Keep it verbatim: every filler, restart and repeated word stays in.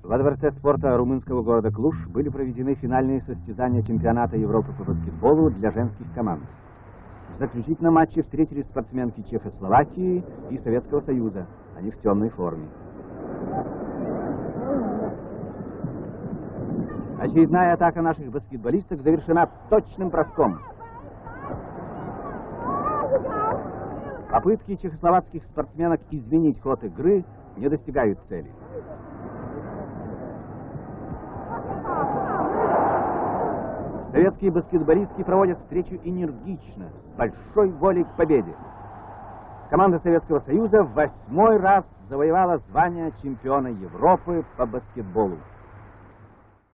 Во дворце спорта румынского города Клуж были проведены финальные состязания чемпионата Европы по баскетболу для женских команд. В заключительном матче встретились спортсменки Чехословакии и Советского Союза. Они в темной форме. Очередная атака наших баскетболисток завершена точным броском. Попытки чехословацких спортсменок изменить ход игры не достигают цели. Советские баскетболистки проводят встречу энергично, с большой волей к победе. Команда Советского Союза в восьмой раз завоевала звание чемпиона Европы по баскетболу.